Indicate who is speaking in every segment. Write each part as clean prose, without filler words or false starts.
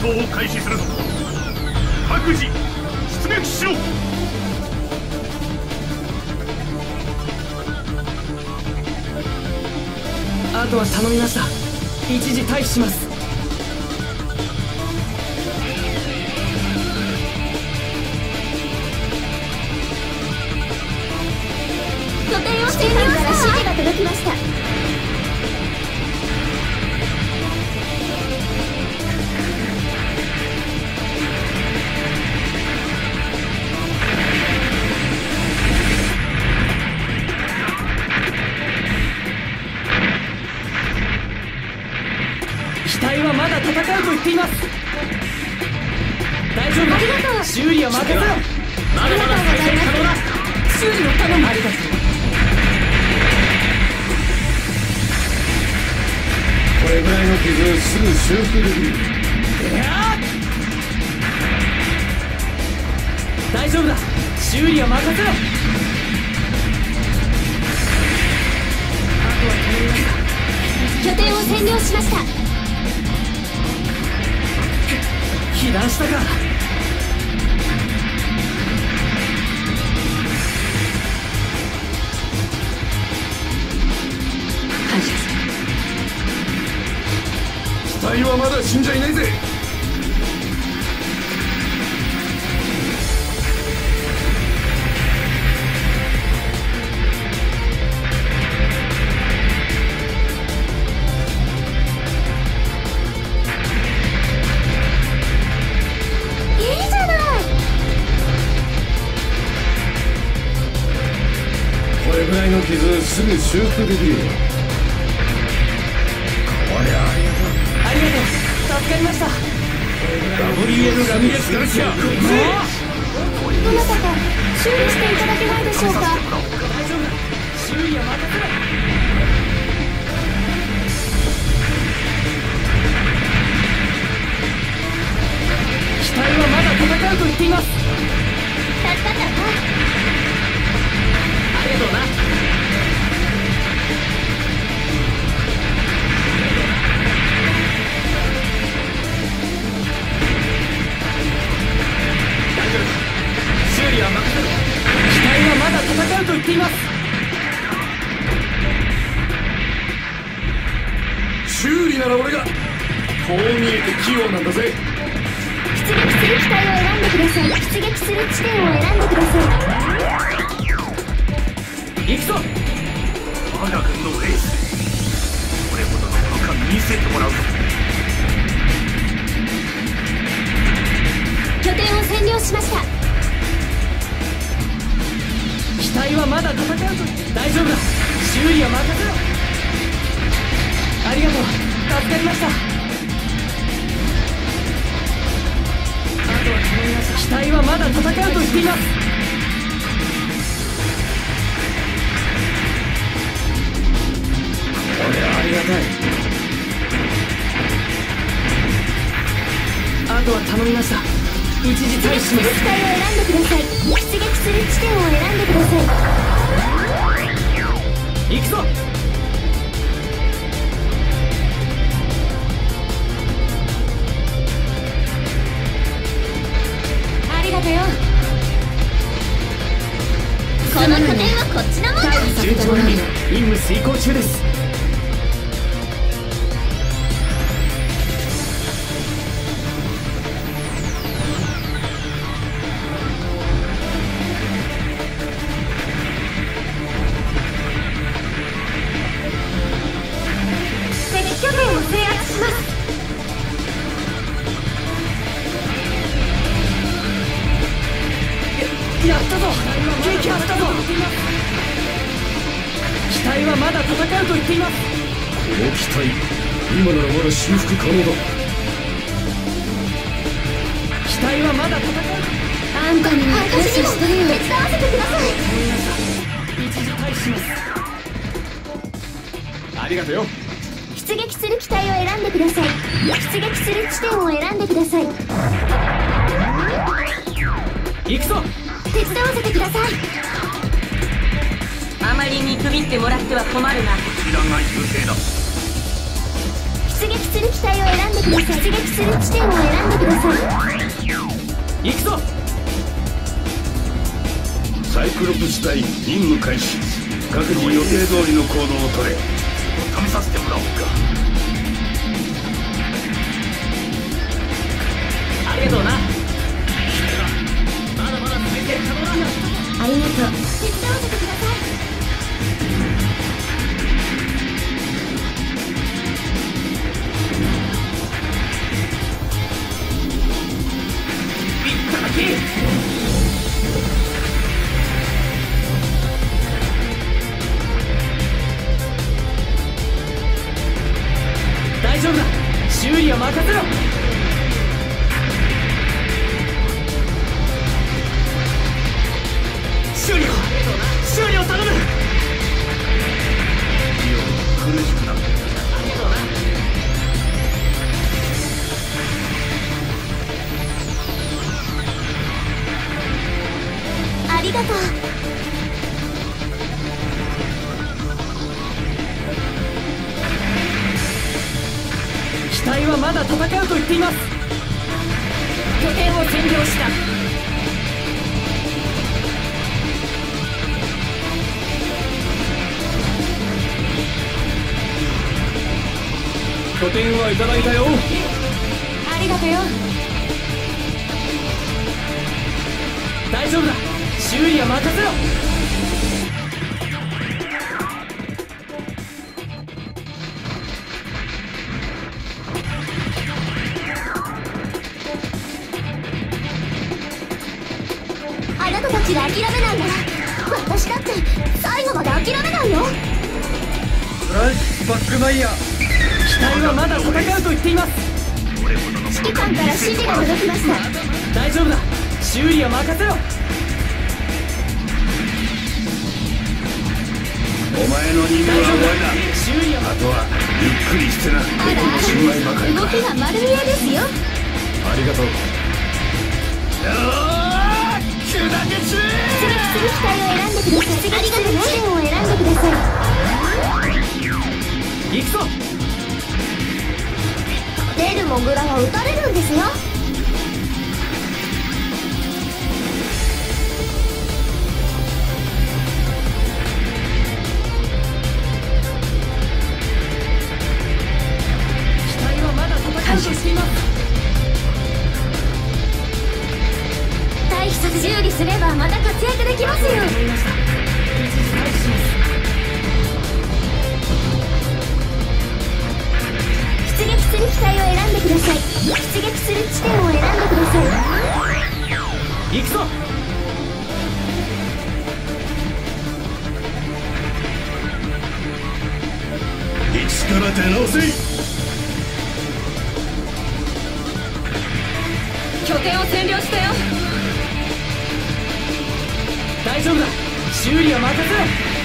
Speaker 1: 闘を開始するぞ。各自出撃しろ。
Speaker 2: あとは頼みました。一時退避します。
Speaker 3: 拠点を占領から指示が届きました。
Speaker 2: 機体はまだ戦うと言っています。大丈夫だ。
Speaker 3: ありがとう。
Speaker 2: 修理は任せろ。
Speaker 3: ありがとうございます。
Speaker 2: 修理を頼む。ありがとう。
Speaker 4: これぐらいの傷すぐ修復できる。
Speaker 2: 大丈夫だ。修理は任せろ。あとは頼みました。
Speaker 3: 拠点を占領しました。
Speaker 2: 被弾したか。感謝する。
Speaker 4: 機体はまだ死んじゃいないぜ。これぐらいの傷すぐ修復できるよ。こりゃありがとう。
Speaker 2: ありがとう。助かりました。
Speaker 4: WL ラミレスガルシア。
Speaker 3: どなたか修理していただけないでしょうか。
Speaker 2: 大丈夫だ。修理は任せろ。機体はまだ戦うと言っています。
Speaker 3: 助かったわ。
Speaker 2: ありがとうな。大丈夫だ。修理は任せろ。機体はまだ戦うと言っています。
Speaker 4: 修理なら俺が。こう見えて器用なんだぜ。
Speaker 3: 出撃する機体を選んでください。出撃する地点を選んでください。
Speaker 2: 行くぞ。
Speaker 1: 我が軍のエース、これほどの武漢見せてもらうぞ。
Speaker 3: 拠点を占領しました。
Speaker 2: 機体はまだ戦うと。大丈夫だ。修理は任せろ。ありがとう。助かりました。あとは頼みます。機体はまだ戦うと言っています。
Speaker 4: これはありがたい。
Speaker 2: あとは頼みました。一時退避します。
Speaker 3: 出撃する機体を選んでください。出撃する地点を選んでください。
Speaker 2: 行くぞ。
Speaker 3: ありがとよ。この拠点はこっちのもの。
Speaker 2: 順調に任務遂行中です。
Speaker 3: 敵拠点を制圧します。
Speaker 2: やったぞ。撃破したぞ。機体はまだ戦うと言っています。
Speaker 4: この機体、今ならまだ修復可能だ。
Speaker 2: 機体はまだ戦う。
Speaker 3: あんたには感謝してるよ。手伝わせてください。
Speaker 2: 一時退避します。
Speaker 4: ありがとうよ。
Speaker 3: 出撃する機体を選んでください。出撃する地点を選んでください。
Speaker 2: 行くぞ。
Speaker 3: 手伝わせてください。
Speaker 5: あまり見くびってもらっては困るな。
Speaker 1: こちらが優勢だ。
Speaker 3: 出撃すする機体を選んでください。出撃する地点を選んでください。
Speaker 2: 行くぞ。
Speaker 4: サイクロプス隊任務開始。各自予定通りの行動を取れ。
Speaker 1: 試させてもらおうか。
Speaker 2: ありがとうな。まだまだ続いてる可能だ。
Speaker 3: ありがとう。手伝わせてください。
Speaker 2: 大丈夫だ。修理は任せろ。修理を頼む。
Speaker 1: 苦しくなってきた。
Speaker 2: ありがとうな。
Speaker 3: ありがとう。
Speaker 2: 機体はまだ戦うと言っています。拠点を占領した。拠点はいただいたよ。
Speaker 3: ありがとうよ。
Speaker 2: 大丈夫だ。修理は任せろ。
Speaker 3: あなたたちが諦めないなら私だって最後まで諦めないよ。
Speaker 4: フラッシュバックマイヤー。
Speaker 2: 機体はまだ戦うと言っています。
Speaker 1: 俺ほどの
Speaker 3: 指揮官から指示が届きました。
Speaker 2: 大丈夫だ。修理は任せろ。
Speaker 4: お前の任務は終わりだ。
Speaker 2: 修理は
Speaker 4: あとはゆっくりしてな。
Speaker 3: あら、
Speaker 4: 心配ばかりか。
Speaker 3: 動きが丸見えですよ。
Speaker 4: ありがとう。
Speaker 3: 出撃する機体を選んでください。出撃する地点を選んでください。
Speaker 2: 行くぞ。
Speaker 3: 出るモグラは撃たれるんですよ。
Speaker 2: 機体はまだ戦うとしています。
Speaker 3: 退避させ修理すればまた活躍できますよ。
Speaker 2: 思いました。一時退避します。
Speaker 3: 出撃する機体を選んでください。出撃する地点を選んでください。
Speaker 2: 行くぞ。
Speaker 4: 一から出直せ。
Speaker 3: 拠点を占領したよ。
Speaker 2: 大丈夫だ。修理は任せろ。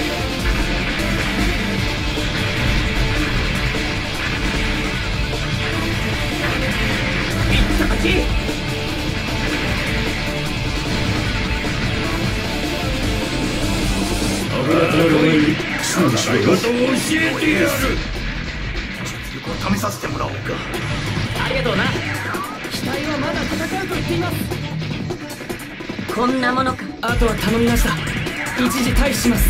Speaker 2: いったき。
Speaker 4: 危なくなる前にすぐしろよ。
Speaker 1: 教えてやる。実力を試させてもらおうか。
Speaker 2: ありがとうな。機体はまだ戦うと言っています。
Speaker 3: こんなものか。
Speaker 2: あとは頼みました。一時退避します。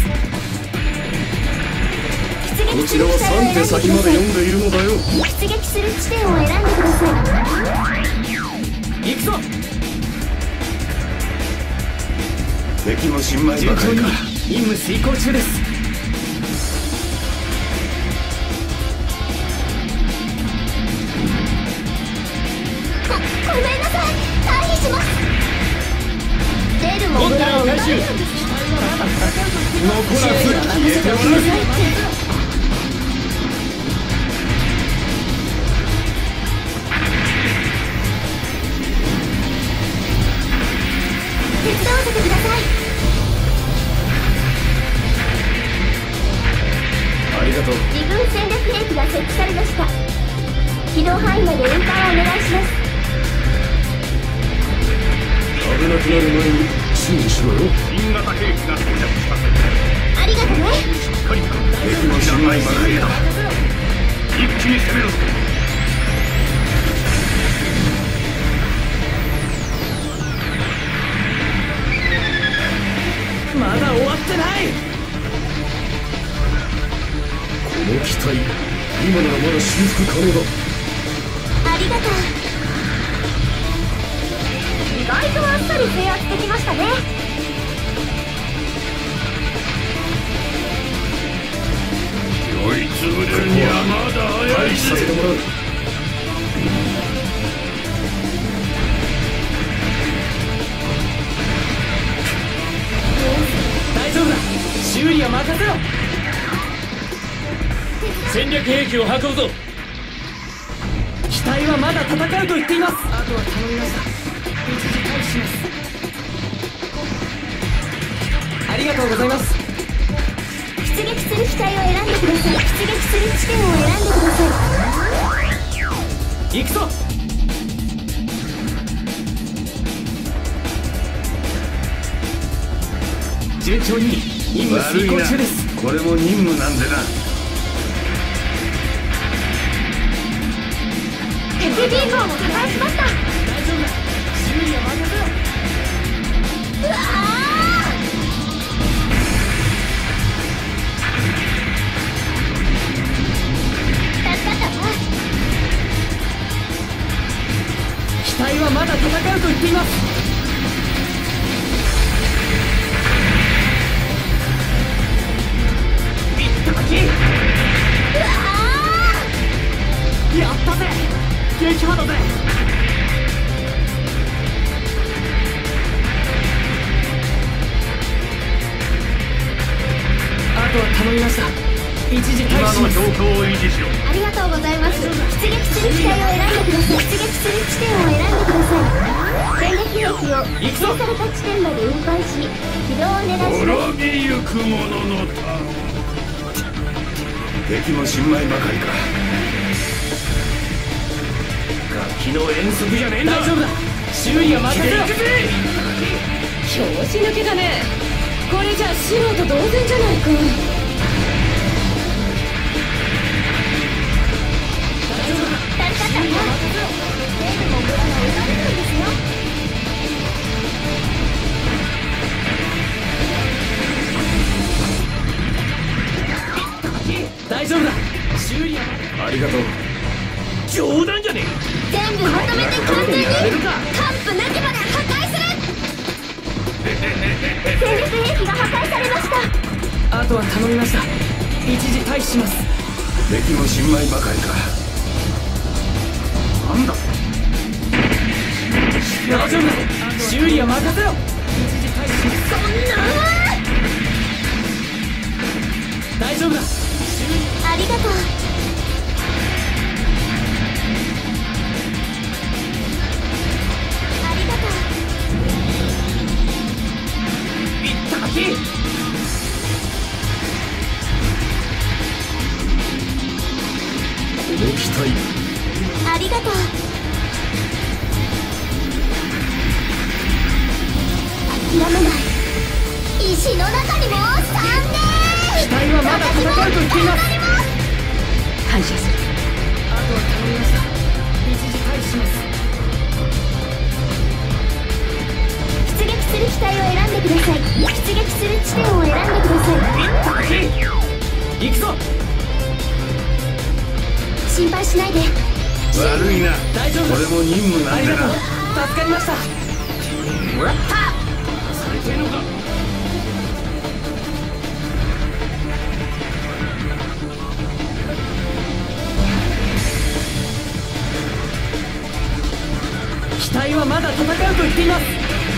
Speaker 4: こちらは3手先まで読んでいるのだよ。
Speaker 3: 出撃する地点を選んでください。
Speaker 2: 行くぞ。
Speaker 4: 敵の新米
Speaker 2: 順調に
Speaker 4: ばかりか。
Speaker 2: 任務遂行中です。
Speaker 3: ごめんなさい。退避します。出るモグラを撃たれるんです。
Speaker 4: 残らず消えてもらう。
Speaker 3: 手伝わせてください。
Speaker 4: ありがとう。
Speaker 3: 自軍戦略兵器が設置されました。機動範囲まで運搬をお願いします。
Speaker 4: 危なくなる前に指示しろよ。
Speaker 1: 新型兵器が到着した。
Speaker 3: ありがとうね。
Speaker 1: しっかりと
Speaker 4: 敵の新米ばかりだ。
Speaker 1: 一気に攻めろ。
Speaker 2: 今ならまだ修復可能だ。
Speaker 3: ありがとう。意外とあっさり制圧できましたね。
Speaker 4: 追い潰れるにはまだ早い
Speaker 2: させてもらう。大丈夫だ、修理は任せろ。戦略兵器を運ぶぞ。機体はまだ戦うと言っています。あとは頼みました。一時退避します。ありがとうございます。
Speaker 3: 出撃する機体を選んでください。出撃する地点を選んでください。
Speaker 2: 行くぞ。順調に任務遂行中です。
Speaker 4: これも任務なんでな。
Speaker 3: 敵ビーコンを破壊しました。
Speaker 2: 大丈夫だ、修理は任せろ。
Speaker 3: うわあ、助かったわ。
Speaker 2: 機体はまだ戦うと言っています。いったかき。
Speaker 3: うわあ、
Speaker 2: やったぜ、撃破だぜ。あとは頼みました。一時退避
Speaker 1: 今
Speaker 2: します。
Speaker 1: の状況を維持しろ。
Speaker 3: ありがとうございます。出撃する機体を選んでください。出撃する地点を選んでください。戦略兵器を指定された地点まで運搬し、軌道を狙いします。
Speaker 4: 滅びゆく者のため。敵も新米ばかりか。
Speaker 1: 楽器の遠足じゃねえんだ。
Speaker 2: 大丈夫だ、修理は任せろ。
Speaker 5: 拍子抜けだね。これじゃ素人同然じゃないか。
Speaker 3: 助かったわ。レールも村が撃たれるんですよ。
Speaker 2: 大丈夫だ、修理は
Speaker 4: ありがとう。
Speaker 1: 冗談じゃね
Speaker 3: 全部まとめて完全に
Speaker 1: やれるか。
Speaker 3: 完膚なきまで破壊する。戦略兵器が破壊されました。
Speaker 2: あとは頼みました。一時退避します。
Speaker 4: 敵も新米ばかりか。
Speaker 1: なんだ。
Speaker 2: 大丈夫だ、修理は任せろ。一時退避します。
Speaker 3: そんな
Speaker 2: 大丈夫だ、
Speaker 3: ありがとう。ありがとう。
Speaker 2: いったかき。
Speaker 4: この機体、
Speaker 3: ありがとう。諦めない。石の中にも3
Speaker 2: 機体はまだ戦うと言っています。
Speaker 5: 感謝する。
Speaker 2: あとは頼みました。一時退避します。
Speaker 3: 出撃する機体を選んでください。出撃する地点を選んでください。
Speaker 2: いったかき。行くぞ。
Speaker 3: 心配しないで。
Speaker 4: 悪いな。
Speaker 2: 大丈夫だ、
Speaker 4: これも任務なんで
Speaker 2: ありがとう、
Speaker 4: な。
Speaker 2: 助かりました。
Speaker 1: もらったされてんのか。
Speaker 2: 機体はまだ戦うと言っています。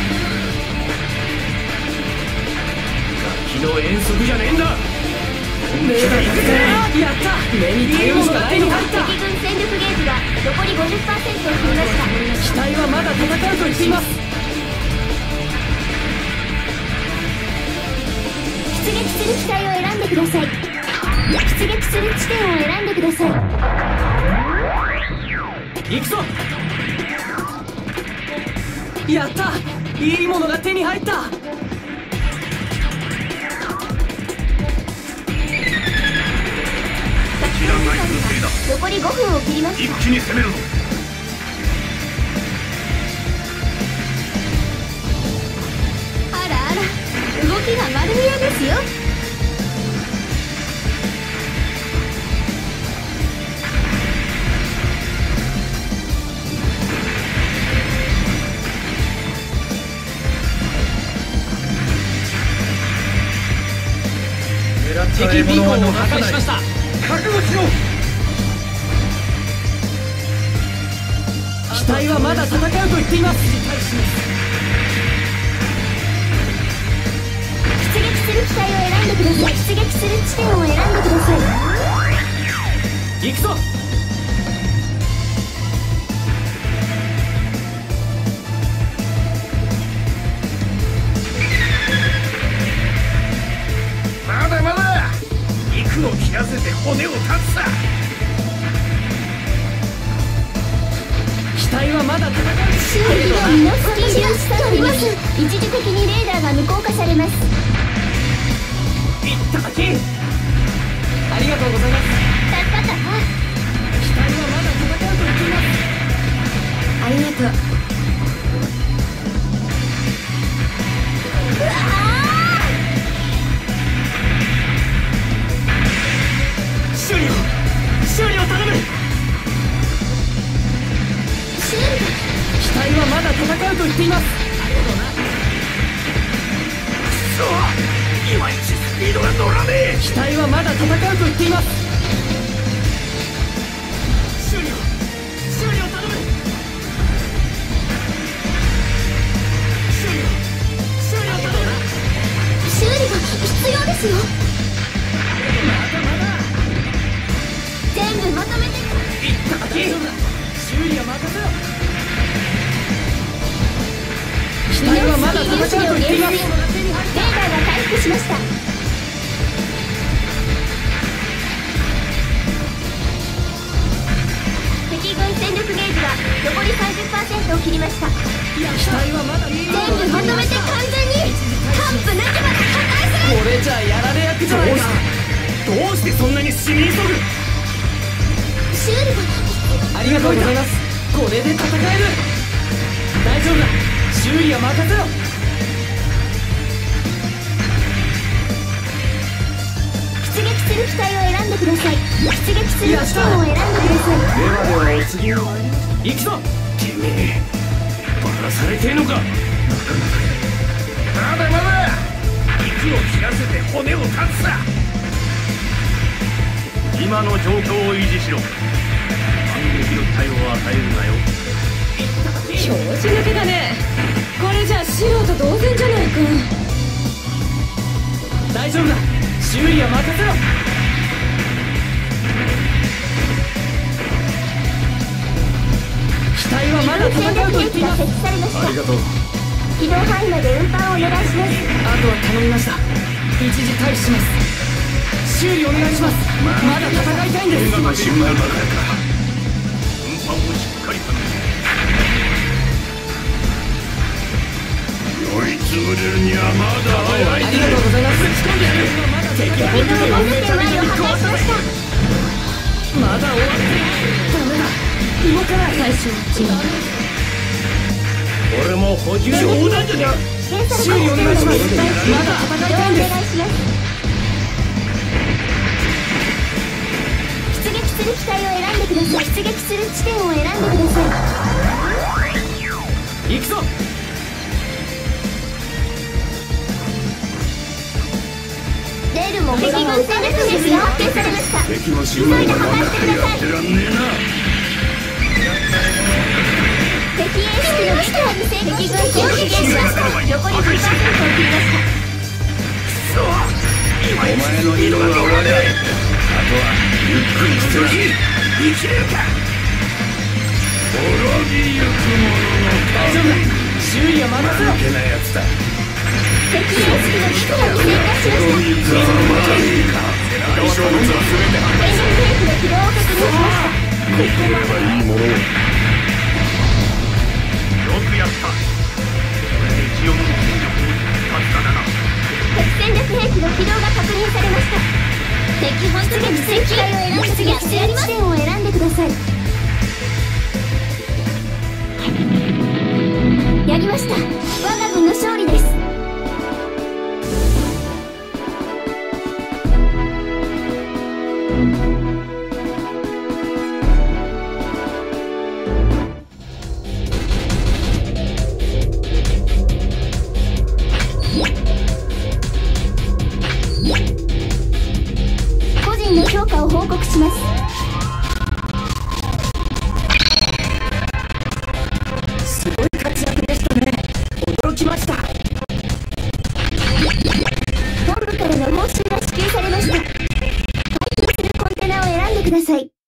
Speaker 1: 楽器の遠足じゃねえんだ。
Speaker 2: 目がやった、目に頼るしかないのか。
Speaker 3: 敵軍戦力ゲージが残り 50% を切りました。
Speaker 2: 機体はまだ戦うと言っています。
Speaker 3: 出撃する機体を選んでください。出撃する地点を選んでください。
Speaker 2: 行くぞ。やった、いいものが手に入った。
Speaker 1: 知らない風景だ。
Speaker 3: 残り5分を切りま
Speaker 1: 一
Speaker 3: した。
Speaker 1: 気に攻めるぞ。
Speaker 3: あらあら、動きが丸見えですよ。
Speaker 2: 敵ビーコンを破壊しました。
Speaker 1: 覚悟しろ。
Speaker 2: 機体はまだ戦うと言っています。
Speaker 3: 出撃する機体を選んでください。出撃する地点を選んでください。
Speaker 2: 行くぞ。
Speaker 1: まだまだ肉を切らせて骨を断つさ。
Speaker 2: 機体はまだ戦う。
Speaker 3: 修理がミノフスキーがスタートります。一時的にレーダーが無効化されます。
Speaker 2: いったかき。ありがとうございます。
Speaker 3: 助かったわ。
Speaker 2: 機体はまだ戦うと言っています。
Speaker 3: ありがとう。うわあ。
Speaker 2: 修理を頼む。
Speaker 3: 修理が
Speaker 2: 機体はまだ戦うと言っています。
Speaker 1: いまいちスピードが乗らねえ。
Speaker 2: 機体はまだ戦うと言っています。修理を頼む。修理を頼む。
Speaker 3: 修理が必要ですよ。全部まとめて。
Speaker 2: いったかき。修理は任せろ。機体はまだ戦うと言っています。
Speaker 3: レーダーが回復しました。敵軍戦力ゲージが残り 30% を切りました。
Speaker 2: 機体はまだ
Speaker 3: 全部まとめて完全に完膚なきまで破壊する。
Speaker 2: これじゃやられ役じゃないか。
Speaker 1: どうしてそんなに死に急ぐ。
Speaker 3: 修理が
Speaker 2: ありがとうございます。これで戦える。大丈夫だ。修理は任せろ。
Speaker 3: 出撃する機体を選んでください。出撃する地点を選んでください。
Speaker 4: ではお次の
Speaker 2: 行くぞ。
Speaker 1: てめえバラされてえのか。まだまだ肉を切らせて骨を断つさ。今の状況を維持しろ。反撃の対応を与えるなよ。
Speaker 5: 拍子抜けだね。これじゃ素人同然じゃないか。
Speaker 2: 大丈夫だ。修理は任せろ。機体はまだ戦うと言っています。
Speaker 3: 戦略兵器が設置されました。
Speaker 4: ありがとう。
Speaker 3: 機動範囲まで運搬をお願いします。
Speaker 2: あとは頼みました。一時退避します。修理お願いします。まだ戦いたいんです。
Speaker 4: 映画の新聞ばかりか。
Speaker 1: 運搬をしっかり頼む。
Speaker 4: 追い詰めるにはまだ早い。
Speaker 2: ありがとうございます。打ち込んでやる。敵本当に
Speaker 3: 本拠点前を破壊しました。
Speaker 2: まだ終わってない。ダメだ。動かない。
Speaker 5: 最初は違う。
Speaker 1: 俺も補充冗談じゃねえ。
Speaker 2: 修理お願いします。まだ戦いたいんです。
Speaker 3: お願いします。出撃する機体を選んでください。出撃する地点を選んでください。
Speaker 2: 行くぞ。
Speaker 3: レールも敵軍戦力兵器が発見されました。
Speaker 4: 敵の新聞ばかりやってらんねえな。
Speaker 3: 敵演出の撃破に成功。敵軍戦を撃破しました。残り 10% を切りました。
Speaker 4: お前の色が終われ。あとはゆっくりしてな。
Speaker 1: 生きれるか。
Speaker 4: 滅びゆく者の
Speaker 2: 大丈夫だ。修理は任せろ。
Speaker 4: 負けなやつだ。
Speaker 3: 敵演出の撃破に成功しました。
Speaker 4: 滅びゆく者の大勝負は全て
Speaker 3: 戦略兵器の起動を確認しました。
Speaker 4: 見てればいいものを。
Speaker 1: よくやった。これでジオンの戦力に勝っただな。
Speaker 3: 敵戦略兵器の起動が確認されました。敵本出撃する機体を選んで出撃する地点を選んでください。やりました。我が軍の勝利です。 評価を報告します。
Speaker 2: すごい活躍でしたね。驚きました。
Speaker 3: 本部からの報酬が支給されました。配給するコンテナを選んでください。